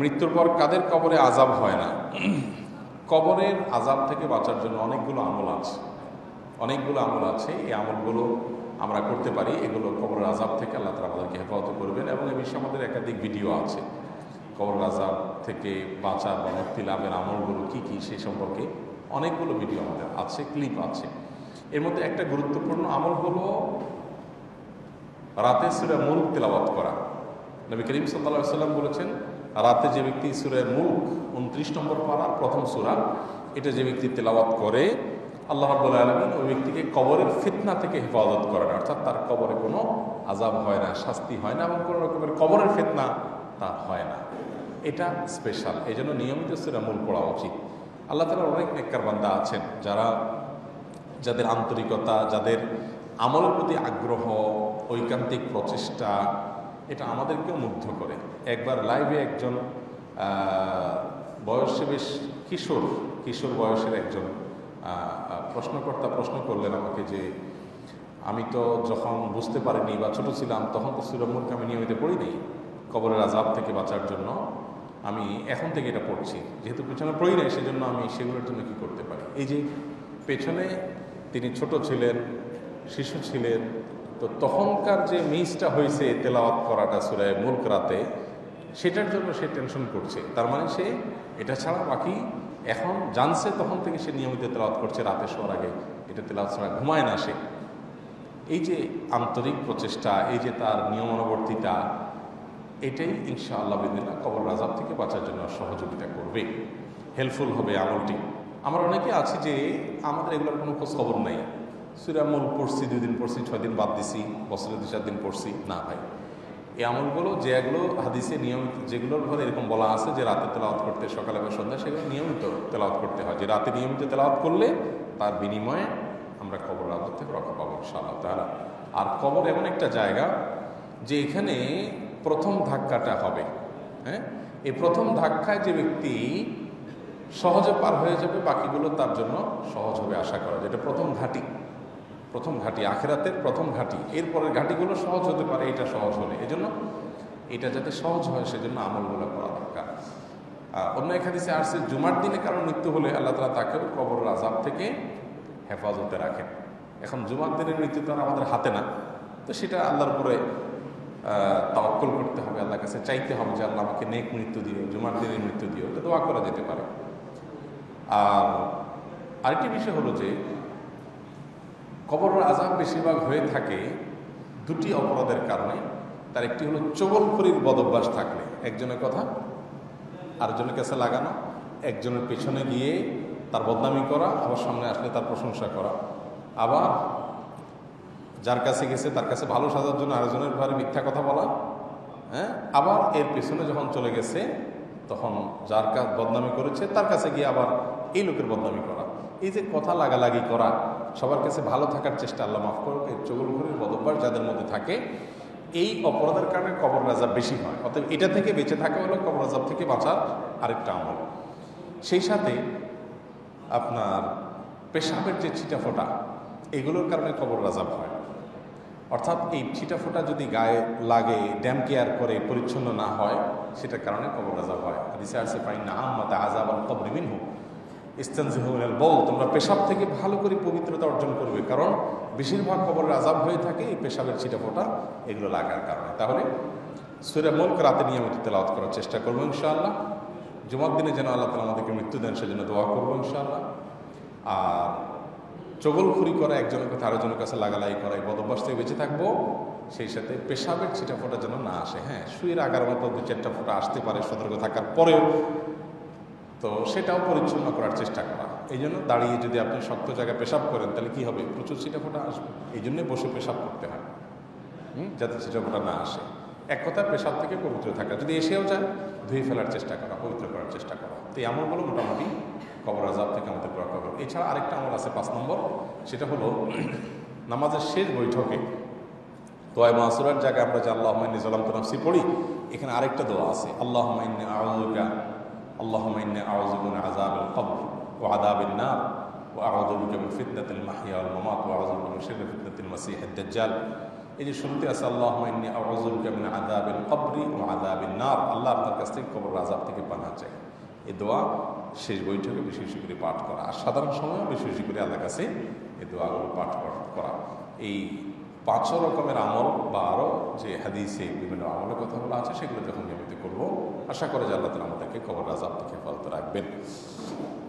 মৃত্যুর পর কাদের কবরে আযাব হয় না? কবরের আযাব থেকে বাঁচার জন্য অনেকগুলো আমল আছে। এই আমলগুলো আমরা করতে পারি। এগুলো কবরের আযাব থেকে আল্লাহ তাআলা আমাদেরকে হেফাজত করবেন, এবং এই বিষয়ে আমাদের একাধিক ভিডিও আছে। কবরের আযাব থেকে বাঁচার বা মুক্তি লাভের আমলগুলো কী কী সেই সম্পর্কে অনেকগুলো ভিডিও আমাদের আছে, ক্লিপ আছে। এর মধ্যে একটা গুরুত্বপূর্ণ আমল হলো রাতে সূরা মুলক তেলাওয়াত করা। নবী করিম সাল্লাল্লাহু আলাইহি ওয়াসাল্লাম বলেছেন, রাতে যে ব্যক্তি সূরা মুলক 29 নম্বর পারার প্রথম সূরা, এটা যে ব্যক্তি তেলাওয়াত করে, আল্লাহ রাব্বুল আলামিন ওই ব্যক্তিকে কবরের ফিতনা থেকে হেফাজত করেন। অর্থাৎ তার কবরে কোনো আযাব হয় না, শাস্তি হয় না, এবং কোনো রকমের কবরের ফিতনা তার হয় না। এটা স্পেশাল, এই জন্য নিয়মিত সূরা মুলক পড়া উচিত। আল্লাহ তাআলার অনেক নেককার বান্দা আছেন যাদের আন্তরিকতা, যাদের আমলের প্রতি আগ্রহ, ঐকান্তিক প্রচেষ্টা, এটা আমাদেরকেও মুগ্ধ করে। একবার লাইভে একজন বয়সে বেশ কিশোর বয়সের একজন প্রশ্নকর্তা প্রশ্ন করলেন আমাকে যে, আমি তো যখন বুঝতে পারিনি বা ছোট ছিলাম তখন তো সূরা মুলক আমি নিয়মিত পড়ি নাই, কবরের আযাব থেকে বাঁচার জন্য আমি এখন থেকে এটা পড়ছি, যেহেতু পেছনে পড়ি নাই সেজন্য আমি সেগুলোর জন্য কী করতে পারি। এই যে পেছনে তিনি ছোট ছিলেন, শিশু ছিলেন, তো তখনকার যে মিসটা হয়েছে তেলাওয়াত করাটা সূরা মুলক রাতে, সেটার জন্য সে টেনশন করছে। তার মানে সে এটা ছাড়া বাকি এখন জানছে, তখন থেকে সে নিয়মিত তেলাওয়াত করছে, রাতে শোয়ার আগে এটা তেলাওয়াত ছাড়া ঘুমায় না সে। এই যে আন্তরিক প্রচেষ্টা, এই যে তার নিয়মানুবর্তিতা, এটাই ইনশাআল্লাহ বিদিনা কবর আযাব থেকে বাঁচার জন্য সহযোগিতা করবে, হেল্পফুল হবে আমলটি। আমরা অনেকে আছি যে আমাদের এগুলোর কোনো খোঁজ খবর নাই, সূরা মুলক পড়ছি, 2 দিন পড়ছি, 6 দিন বাদ দিছি, বছরে 2-4 দিন পড়ছি না। ভাই, এই আমলগুলো যেগুলো হাদিসে নিয়মিত, যেগুলোর ঘরে এরকম বলা আছে যে রাতে তেলাওয়াত করতে, সকালে বা সন্ধ্যায়, সেগুলো নিয়মিত তেলাওয়াত করতে হয়। যে রাতে নিয়মিত তেলাওয়াত করলে তার বিনিময়ে আমরা কবর আযাব থেকে রক্ষা পাবো ইনশাআল্লাহ তাআলা। আর কবর এমন একটা জায়গা যে এখানে প্রথম ধাক্কাটা হবে, হ্যাঁ, এই প্রথম ধাক্কায় যে ব্যক্তি সহজে পার হয়ে যাবে, বাকিগুলো তার জন্য সহজ হবে আশা করা। যেটা প্রথম ঘাঁটি, আখিরাতের প্রথম ঘাঁটি। এরপরের ঘাঁটিগুলো সহজ হতে পারে, এটা সহজ হলে। এজন্য এটা যাতে সহজ হয় সেজন্য আমলগুলো করা দরকার। অন্য এক হাদিসে আসছে, জুমার দিনে কারণ মৃত্যু হলে আল্লাহ তাআলা তাকেও কবরের আযাব থেকে হেফাজতে রাখেন। এখন জুমার দিনের মৃত্যু তো আর আমাদের হাতে না, তো সেটা আল্লাহর উপরে তাওয়াক্কুল করতে হবে, আল্লাহর কাছে চাইতে হবে যে আল্লাহ আমাকে নেক মৃত্যু দিও, জুমার দিনের মৃত্যু দিও, এটা দোয়া করা যেতে পারে। আর আরেকটি বিষয় হলো যে কবরের আযাব বেশিরভাগ হয়ে থাকে 2টি অপরাধের কারণে। তার একটি হলো চগলখড়ির বদভ্যাস থাকলে, একজনের কথা আরেকজনের কাছে লাগানো, একজনের পেছনে গিয়ে তার বদনামি করা, আবার সামনে আসলে তার প্রশংসা করা, আবার যার কাছে গেছে তার কাছে ভালো সাজার জন্য আরেকজনের ঘরে মিথ্যা কথা বলা, হ্যাঁ, আবার এর পেছনে যখন চলে গেছে তখন যার কাছে বদনামি করেছে তার কাছে গিয়ে আবার এই লোকের বদনামি করা। এই যে কথা লাগালাগি করা, সবার কাছে ভালো থাকার চেষ্টা, আল্লাহ মাফ করুক, এই চগলখড়ির বদভ্যাস যাদের মধ্যে থাকে, এই অপরাধের কারণে কবর আযাব বেশি হয়। অতএব এটা থেকে বেঁচে থাকা হলো কবর আযাব থেকে বাঁচার আরেকটা আমল। সেই সাথে আপনার পেশাবের যে ছিটাফোঁটা, এগুলোর কারণে কবর আযাব হয়। অর্থাৎ এই ছিটাফোঁটা যদি গায়ে লাগে, ড্যাম কেয়ার করে পরিচ্ছন্ন না হয়, সেটার কারণে কবর আযাব হয়। হাদিসে আছে, ফাইন্না আম্মাতা আযাবাল কবরি মিনহু ইস্তানজিহু মিনাল বাউল, তোমরা পেশাব থেকে ভালো করে পবিত্রতা অর্জন করবে, কারণ বেশিরভাগ কবরের আযাব হয়ে থাকে এই পেশাবের ছিটাফোঁটা এগুলো লাগার কারণে। তাহলে সূরা মুলক রাতে নিয়মিত তেলাওয়াত করার চেষ্টা করবো ইনশাআল্লাহ। জুমার দিনে যেন আল্লাহ তাআলা আমাদেরকে মৃত্যু দেন সেজন্য দোয়া করবো ইনশাআল্লাহ। আর চগলখড়ি করা, একজনের কথা আরেকজনের কাছে লাগালাই করা, এই বদভ্যাস থেকে বেঁচে থাকবো। সেই সাথে পেশাবের ছিটাফোঁটা যেন না আসে। হ্যাঁ, শুয়ের আগার মতো 2-4টা ফোঁটা আসতে পারে সতর্ক থাকার পরেও, তো সেটাও পরিচ্ছন্ন করার চেষ্টা করা। এই জন্য দাঁড়িয়ে যদি আপনি শক্ত জায়গায় পেশাব করেন তাহলে কি হবে, প্রচুর ছিটাফোঁটা আসবে। এই জন্যে বসে পেশাব করতে হয়, যাতে ছিটাফোঁটা না আসে। এক কথা, পেশাব থেকে পবিত্র থাকা, যদি এসেও যায় ধুয়ে ফেলার চেষ্টা করা, পবিত্র করার চেষ্টা করা। তো এই আমলগুলো মোটামুটি কবর আযাব থেকে আমাদের রক্ষা করবে। এছাড়া আরেকটা আমল আছে 5 নম্বর, সেটা হলো নামাজের শেষ বৈঠকে দোয়া মাসুরার জায়গায় আমরা যে আল্লাহুম্মা ইন্নী যালামতু নাফসি পড়ি, এখানে আরেকটা দোয়া আছে, আল্লাহুম্মা ইন্নী আউযু মিন আযাবিল কবর ওয়া আযাবিন নার ওয়া আউযু বিকা মিন ফিতনাতিল মাহইয়া ওয়াল মামাত ওয়া আউযু বিকা মিন শাররি ফিতনাতিল মাসিহিদ দাজ্জাল এই যে শুনতে আছে আল্লাহুম্মা ইন্নী আউযু বিকা মিন আযাবিল কবরি ওয়া আযাবিন নার, আল্লাহ আপনার কাছ থেকে কবর আযাব থেকে পানাহ চাই। এই দোয়া শেষ বৈঠকে বেশি বেশি করে পাঠ করা, আর সাধারণ সময়ও বেশি বেশি করে আল্লাহর কাছে এই দোয়াগুলো পাঠ করা। এই 5 রকমের আমল বা আরও যে হাদিসে বিভিন্ন আমলের কথা বলা আছে সেগুলো যখন নিয়মিত করবো, আশা করে যে আল্লাহ তাআলা আমাদেরকে কবর আযাব থেকে হেফাজত রাখবেন।